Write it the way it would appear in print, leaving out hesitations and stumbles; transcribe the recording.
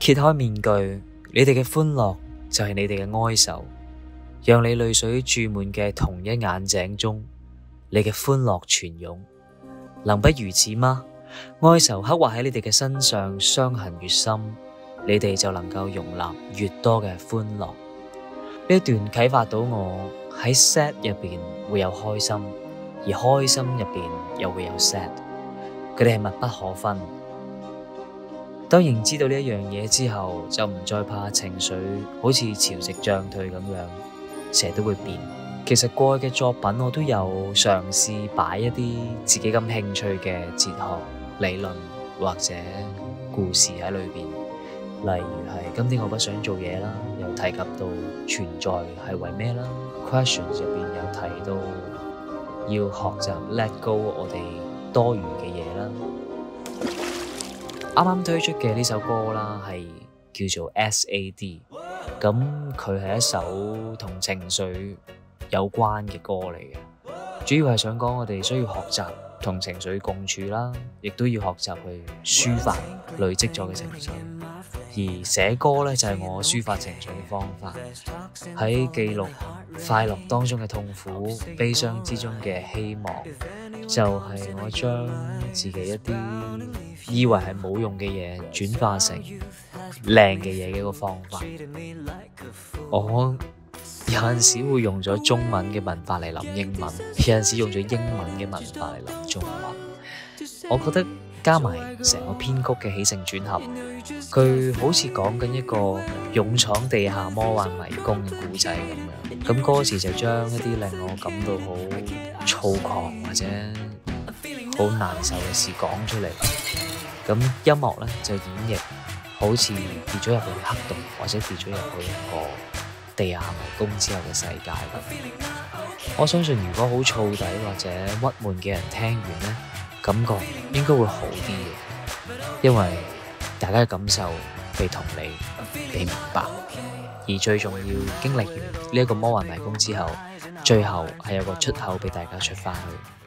揭開面具，你哋嘅歡樂就係你哋嘅哀愁。讓你淚水注滿嘅同一眼井中，你嘅歡樂泉湧。能不如此嗎？哀愁刻畫喺你哋嘅身上，傷痕越深，你哋就能夠容納越多嘅歡樂。呢一段啟發到我喺 sad 入邊會有開心，而開心入邊又會有 sad， 佢哋係密不可分。當認知到呢一樣嘢之後，就唔再怕情緒好似潮汐漲退咁樣，成日都會變。其實過去嘅作品我都有嘗試擺一啲自己感興趣嘅哲學理論或者故事喺裏邊，例如係今天我不想做嘢啦，有提及到存在係為咩啦 ，Questions 入邊有提到要學習 let go 我哋多餘嘅嘢啦。啱啱推出嘅呢首歌啦，係叫做 SAD， 咁佢係一首同情緒有關嘅歌嚟嘅，主要係想講我哋需要學習同情緒共處啦，亦都要學習去抒發累積咗嘅情緒。而寫歌呢，就係我抒發情緒嘅方法，喺記錄快樂當中嘅痛苦、悲傷之中嘅希望，就係我將自己一啲以為係冇用嘅嘢轉化成靚嘅嘢嘅一個方法。我有陣時會用咗中文嘅文法嚟諗英文，有陣時用咗英文嘅文法嚟諗中文。我覺得加埋成個編曲嘅起承轉合，佢好似講緊一個勇闖地下魔幻迷宮嘅故仔咁樣。咁歌詞就將一啲令我感到好躁狂或者好難受嘅事講出嚟。咁音樂呢，就演繹好似跌咗入去黑洞，或者跌咗入去一個地下迷宮之後嘅世界咁。我相信如果好燥底或者鬱悶嘅人聽完呢，感覺應該會好啲嘅，因為大家嘅感受被同理、被明白，而最重要經歷完呢一個魔幻迷宮之後，最後係有個出口俾大家出返去。